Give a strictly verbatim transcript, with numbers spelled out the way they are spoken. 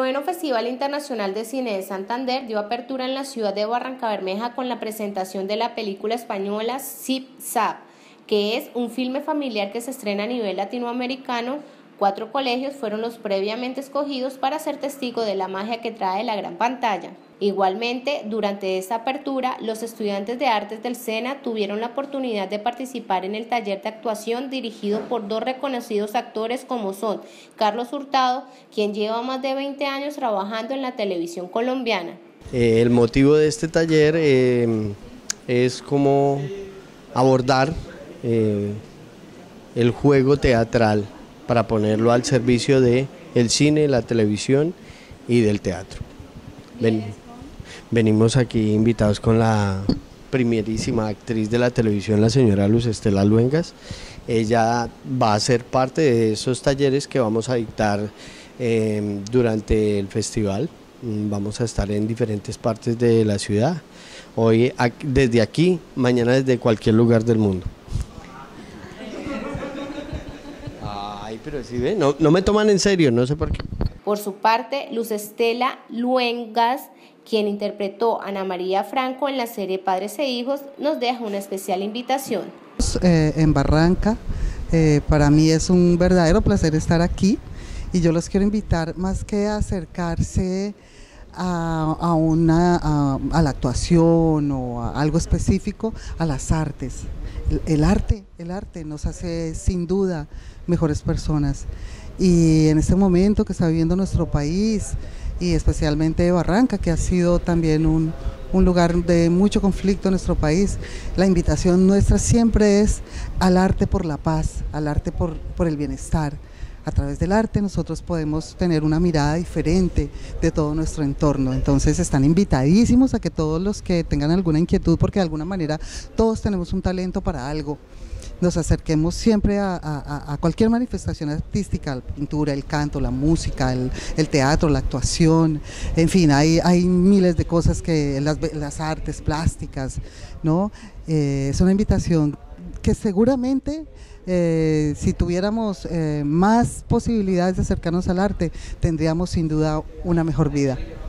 Noveno Festival Internacional de Cine de Santander dio apertura en la ciudad de Barrancabermeja con la presentación de la película española Zip Zap, que es un filme familiar que se estrena a nivel latinoamericano. Cuatro colegios fueron los previamente escogidos para ser testigo de la magia que trae la gran pantalla. Igualmente, durante esta apertura, los estudiantes de artes del SENA tuvieron la oportunidad de participar en el taller de actuación dirigido por dos reconocidos actores como son Carlos Hurtado, quien lleva más de veinte años trabajando en la televisión colombiana. Eh, el motivo de este taller eh, es como abordar eh, el juego teatral para ponerlo al servicio de el cine, la televisión y del teatro. Ven, venimos aquí invitados con la primerísima actriz de la televisión, la señora Luz Estela Luengas. Ella va a ser parte de esos talleres que vamos a dictar eh, durante el festival. Vamos a estar en diferentes partes de la ciudad, hoy desde aquí, mañana desde cualquier lugar del mundo. Ay, pero si ve, no, no me toman en serio, no sé por qué. Por su parte, Luz Estela Luengas, quien interpretó a Ana María Franco en la serie Padres e Hijos, nos deja una especial invitación. Eh, en Barranca, eh, para mí es un verdadero placer estar aquí y yo los quiero invitar más que a acercarse a, a, una, a, a la actuación o a algo específico, a las artes. El, el arte, el arte nos hace sin duda mejores personas. Y en este momento que está viviendo nuestro país y especialmente Barranca, que ha sido también un, un lugar de mucho conflicto en nuestro país, la invitación nuestra siempre es al arte por la paz, al arte por, por el bienestar. A través del arte nosotros podemos tener una mirada diferente de todo nuestro entorno, entonces están invitadísimos a que todos los que tengan alguna inquietud, porque de alguna manera todos tenemos un talento para algo, nos acerquemos siempre a, a, a cualquier manifestación artística, la pintura, el canto, la música, el, el teatro, la actuación, en fin, hay, hay miles de cosas que las, las artes plásticas, ¿no? Eh, es una invitación que seguramente eh, si tuviéramos eh, más posibilidades de acercarnos al arte, tendríamos sin duda una mejor vida.